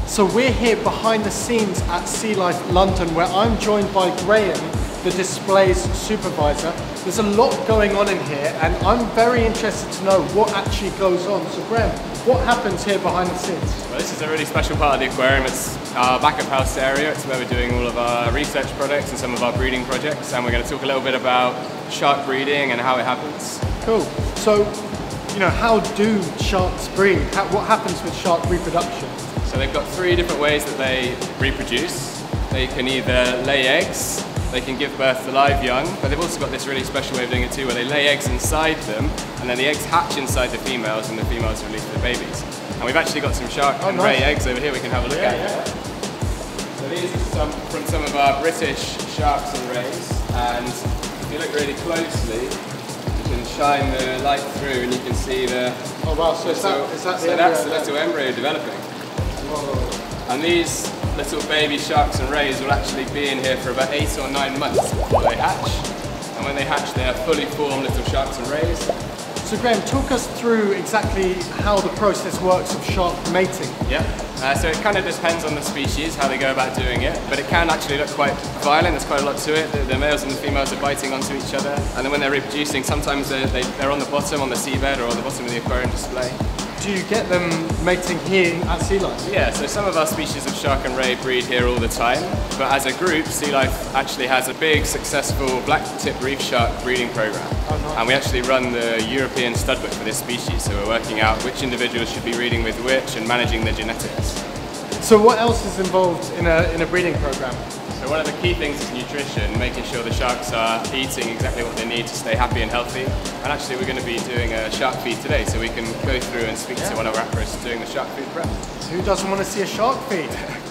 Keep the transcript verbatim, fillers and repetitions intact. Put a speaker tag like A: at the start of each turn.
A: So we're here behind the scenes at Sea Life London, where I'm joined by Graham, the displays supervisor. There's a lot going on in here, and I'm very interested to know what actually goes on. So Graham, what happens here behind the scenes?
B: Well, this is a really special part of the aquarium. It's our back of house area. It's where we're doing all of our research projects and some of our breeding projects, and we're going to talk a little bit about shark breeding and how it happens.
A: Cool. So, you know, how do sharks breed? How, what happens with shark reproduction?
B: So they've got three different ways that they reproduce. They can either lay eggs, they can give birth to live young, but they've also got this really special way of doing it too, where they lay eggs inside them, and then the eggs hatch inside the females, and the females release the babies. And we've actually got some shark
A: oh,
B: and
A: nice.
B: ray eggs over here we can have a look
A: yeah,
B: at.
A: Yeah.
B: So these are some, from some of our British sharks and rays, and if you look really closely, you can shine the light through and you can see the...
A: Oh wow, so, is that, is that
B: so
A: the
B: that's
A: embryo
B: the little embryo developing.
A: Whoa.
B: And these little baby sharks and rays will actually be in here for about eight or nine months before they hatch. And when they hatch, they are fully formed little sharks and rays.
A: So Graham, talk us through exactly how the process works of shark mating.
B: Yeah, uh, so it kind of depends on the species, how they go about doing it, but it can actually look quite violent. There's quite a lot to it. The, the males and the females are biting onto each other, and then when they're reproducing, sometimes they're, they, they're on the bottom, on the seabed, or on the bottom of the aquarium display.
A: Do you get them mating here at Sea Life?
B: Yeah, so some of our species of shark and ray breed here all the time, but as a group, Sea Life actually has a big, successful black-tip reef shark breeding program.
A: Oh, nice.
B: And we actually run the European stud book for this species, so we're working out which individuals should be breeding with which and managing the genetics.
A: So what else is involved in a, in a breeding program?
B: So one of the key things is nutrition, making sure the sharks are eating exactly what they need to stay happy and healthy. And actually we're going to be doing a shark feed today, so we can go through and speak
A: yeah.
B: to one of our aquarists doing the shark feed prep.
A: Who doesn't want to see a shark feed?